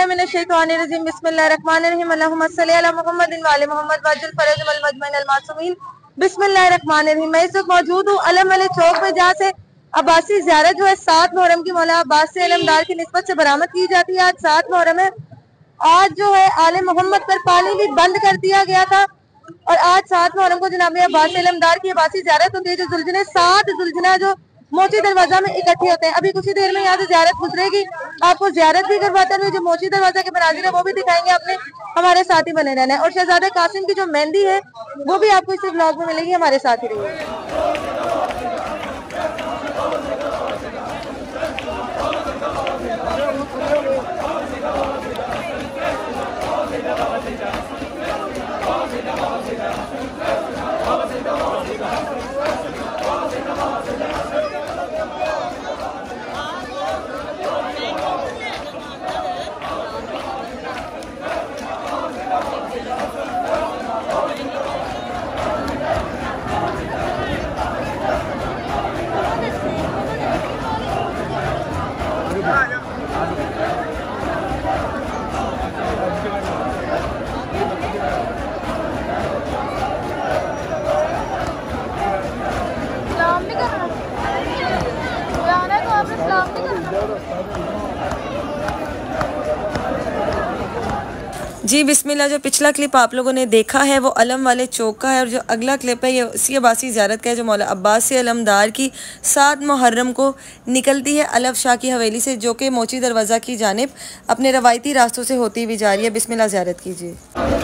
बिल्लाहि मिनश शैतानिर रजीम बिस्मिल्लाहिर रहमानिर रहीम अल्लाहुम्मा सल्ली अला मुहम्मदिन व आले मुहम्मद वजल फरज वल मजमैन अल मासूमीन बिस्मिल्लाहिर रहमानिर रहीम। मैं इस वक्त मौजूद हूँ अलम वाले चौक में, जहाँ से अब्बासी ज़ियारत जो है 7 मुहर्रम की मौला अब्बास से अलमदार की निस्बत से बरामद की जाती है। आज 7 मुहर्रम है। आज जो है आले मोहम्मद पर पानी भी बंद कर दिया गया था और आज 7 मुहर्रम को जनाब अब्बास अलमदार की अब्बासी ज़ियारत होती है। जो जुलझने 7 जुलझना जो मोची दरवाजा में इकट्ठे होते हैं। अभी कुछ ही देर में यहाँ से ज़ियारत गुजरेगी, आपको ज़ियारत भी करवाते हुए जो मोची दरवाजा के मनाजिर है वो भी दिखाएंगे। आपने हमारे साथ ही बने रहना है। और शहजादा कासिम की जो मेहंदी है वो भी आपको इस ब्लॉग में मिलेगी, हमारे साथ ही रहिए। जी बिस्मिल्लाह। जो पिछला क्लिप आप लोगों ने देखा है वो अलम वाले चौक का है और जो अगला क्लिप है ये इसी अब्बासी ज़ियारत का है, जो मौला अब्बास से अलमदार की 7 मुहर्रम को निकलती है अलफ शाह की हवेली से, जो कि मोची दरवाज़ा की जानिब अपने रवायती रास्तों से होती हुई जा रही है। बिस्मिल्लाह, ज़ियारत कीजिए।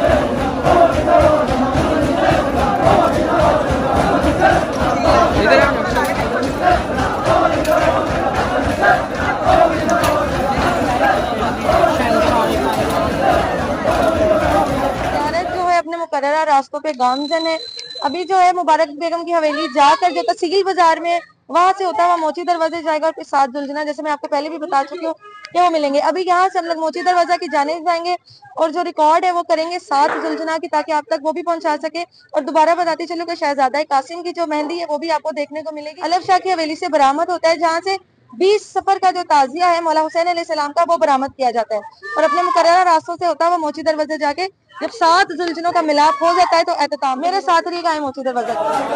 मुकर्ररा रास्तों पे गामजन है। अभी जो है मुबारक बेगम की हवेली जाकर जो तहसील बाजार में वहां से होता हुआ मोची दरवाजे जाएगा और फिर 7 जुलझना, जैसे मैं आपको पहले भी बता चुकी हूँ कि वो मिलेंगे। अभी यहाँ से हम लोग मोची दरवाजा की जाने जाएंगे और जो रिकॉर्ड है वो करेंगे 7 जुलझना की, ताकि आप तक वो भी पहुंचा सके। और दोबारा बताती चलो कि शहजादा कासिम की जो मेहंदी है वो भी आपको देखने को मिलेगी। अलफ शाह की हवेली से बरामद होता है, जहाँ से 20 सफर का जो ताजिया है मौला हुसैन अलैहिस्सलाम का वो बरामद किया जाता है और अपने मुकर्ररा रास्तों से होता है वो मोची दरवाजे जाके जब 7 जुलझनों का मिलाप हो जाता है तो एहतमाम मेरे साथ रही गाय मोची दरवाजा।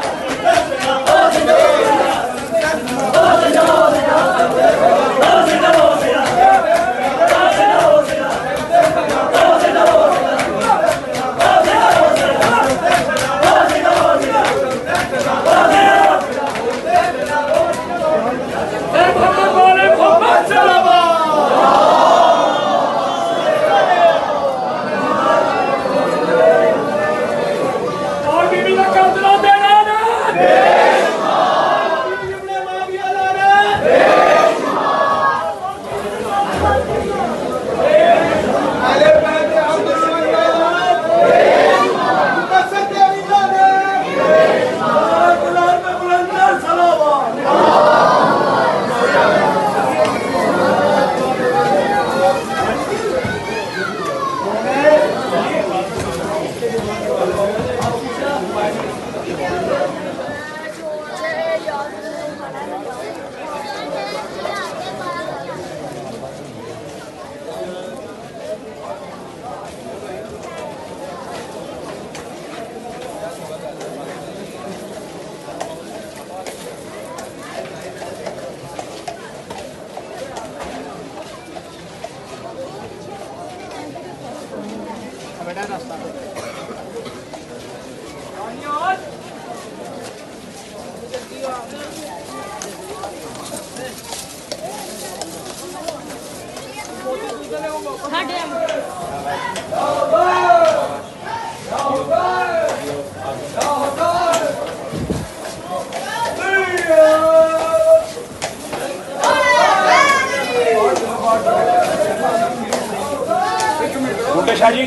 जी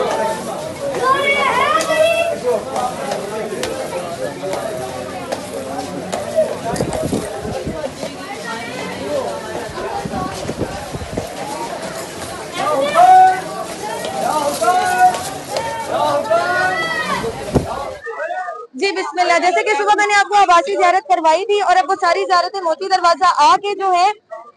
जी बिस्मिल्लाह। जैसे कि सुबह मैंने आपको आबासी ज़ियारत करवाई थी और अब वो सारी ज़ियारतें मोती दरवाजा आके जो है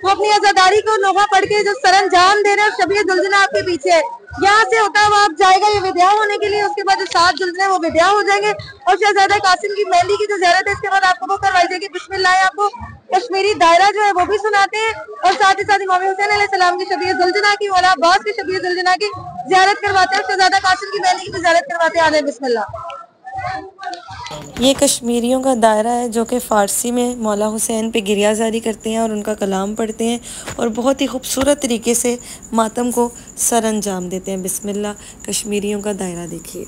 वो अपनी आजादारी को लोहा पढ़ के जो सरंजाम दे रहे हैं, शबीह दुल्हन आपके पीछे है। यहाँ से होता है वो आप जाएगा ये विद्या होने के लिए, उसके बाद जो 7 दुल्हन है वो विद्या हो जाएंगे और शहजादा कासिम की मेहंदी की जो ज़ियारत है इसके बाद आपको वो करवाई जाएगी। बिस्मिल्लाह। आपको कश्मीरी दायरा जो है वो भी सुनाते हैं और साथ ही साथ इमाम हुसैन अलैहिस्सलाम की शबीह दुल्हन की, मौला अब्बास की शबीह दुल्हन की ज़ियारत करवाते हैं, शहजादा कासिम की मेहंदी की भी ज़ियारत करवाते हैं। आने बिस्मिल्लाह। ये कश्मीरियों का दायरा है जो कि फ़ारसी में मौला हुसैन पे गिरियाज़ारी करते हैं और उनका कलाम पढ़ते हैं और बहुत ही खूबसूरत तरीके से मातम को सर अंजाम देते हैं। बिस्मिल्लाह। कश्मीरियों का दायरा देखिए।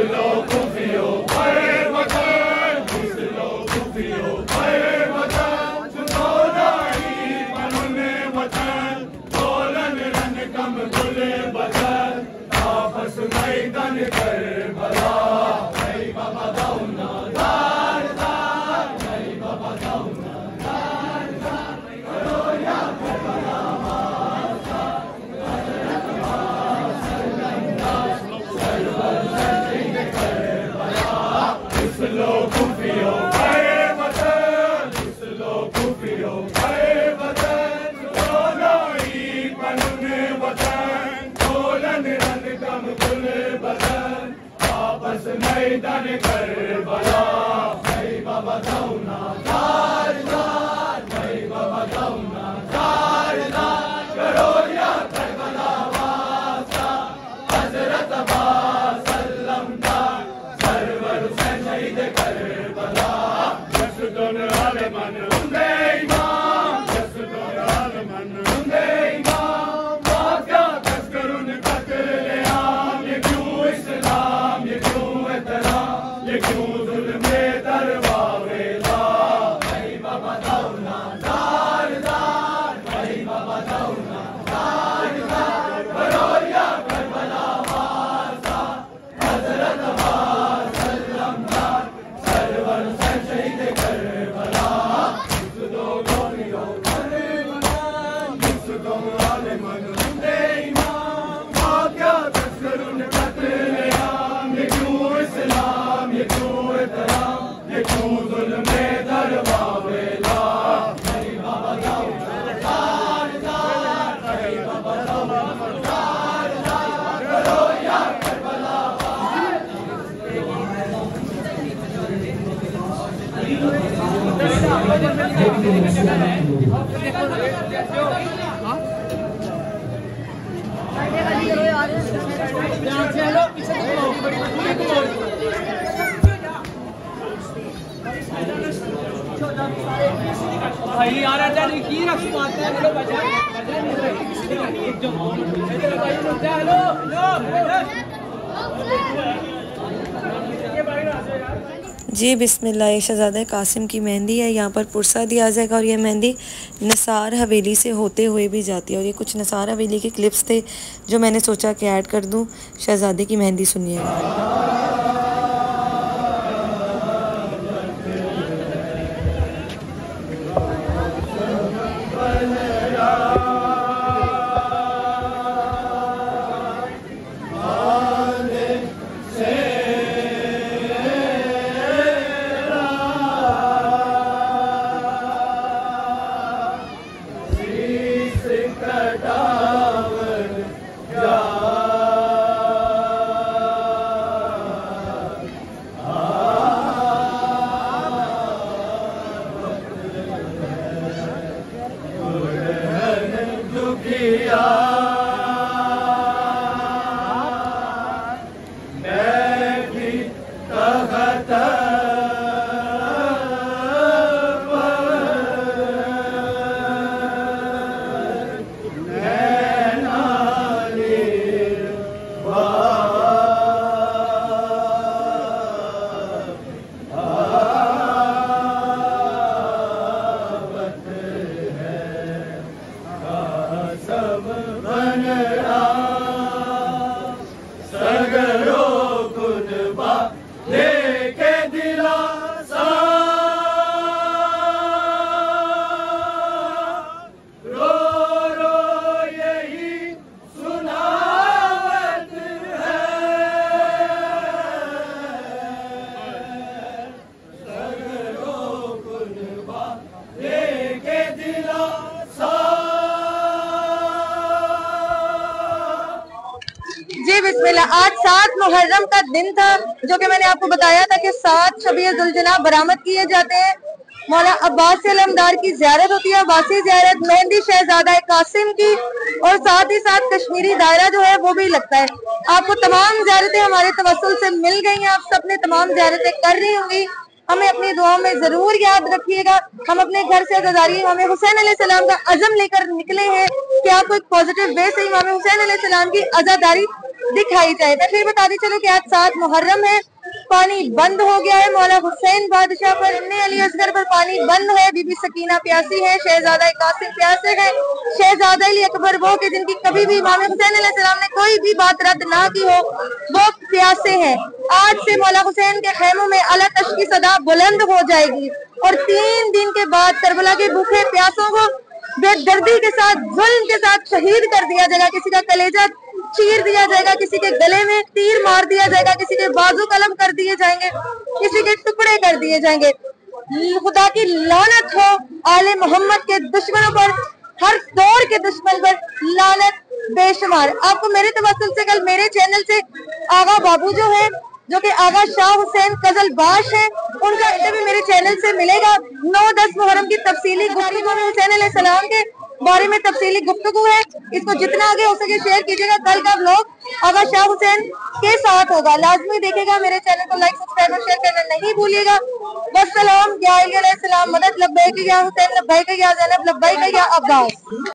जी बिस्मिल्लाह। ये शहजादा कासिम की मेहंदी है। यहाँ पर पुरसा दिया जाएगा और ये मेहंदी निसार हवेली से होते हुए भी जाती है और ये कुछ निसार हवेली के क्लिप्स थे जो मैंने सोचा कि ऐड कर दूँ। शहजादे की मेहंदी सुनिएगा। बिस्मिल्लाह। आज 7 मुहर्रम का दिन था, जो कि मैंने आपको बताया था कि 7 शबीजुलजना बरामद किए जाते हैं। मौला अब्बास अलमदार की ज़ियारत होती है, अब्बासी ज़ियारत, मेहंदी शहजादा कासिम की, और साथ ही साथ कश्मीरी दायरा जो है वो भी लगता है। आपको तमाम ज़ियारतें हमारे तवस्सुल से मिल गई हैं, आप सबने तमाम ज़ियारतें कर रही होंगी। हमें अपनी दुआओं में जरूर याद रखिएगा। हम अपने घर से गुजारिए इमाम हुसैन अलैहिस्सलाम का अज़म लेकर निकले हैं कि आपको एक पॉजिटिव वे से इमाम हुसैन अलैहिस्सलाम की अज़ादारी दिखाई जाए। मैं फिर बताती चलो कि आज 7 मुहर्रम है, पानी बंद हो गया है। मौला हुसैन बादशाह पर, इब्ने अली असगर पर पानी बंद है। बीबी सकीना प्यासी है, शहजादा कासिम प्यासे है, शहजादा अली अकबर वो कि जिनकी कभी भी इमाम हुसैन अलैहिस्सलाम ने कोई भी बात रद्द ना की हो, वो प्यासे हैं। आज से मौला हुसैन के खेमों में अला तश की सदा बुलंद हो जाएगी और 3 दिन के बाद करबला के भूखे प्यासों को बेदर्दी के साथ, जुल्म के साथ शहीद कर दिया जाएगा। किसी का कलेजा चीर दिया जाएगा, किसी के गले में तीर मार दिया जाएगा, किसी के बाजू कलम कर दिए जाएंगे, किसी के टुकड़े कर दिए जाएंगे। खुदा की लानत हो आले मोहम्मद के दुश्मनों पर, हर दौर के दुश्मन पर लानत बेशुमार। आपको मेरे तवस्सुल से कल मेरे चैनल से आगा बाबू जो है, जो कि आगा शाह हुसैन कजलबाश है, उनका इंटरव्यू मेरे चैनल से मिलेगा। 9-10 मुहर्रम की तफसीली गुफ्तगू में हुसैन अलैहिस्सलाम के बारे में तफसीली गुफ्तगू है। इसको जितना आगे हो सके शेयर कीजिएगा। कल का व्लॉग आगा शाह हुसैन के साथ होगा, लाजमी देखेगा। मेरे चैनल को लाइक, सब्सक्राइब और शेयर करना नहीं भूलिएगा। वस्सलाम, या अलैहिस्सलाम, मदद लब्बैक या हुसैन लब्बैक या ज़ैनब लब्बैक या अब्बास।